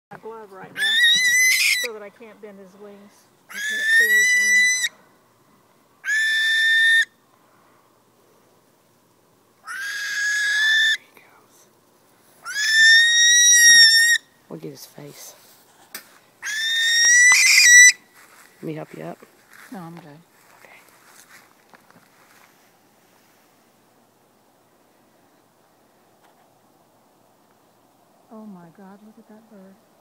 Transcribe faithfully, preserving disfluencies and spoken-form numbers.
My glove right now so that I can't bend his wings. I can't clear his wings. There he goes. Look at his face. Let me help you up. No, I'm good. Okay. Oh my God, look at that bird.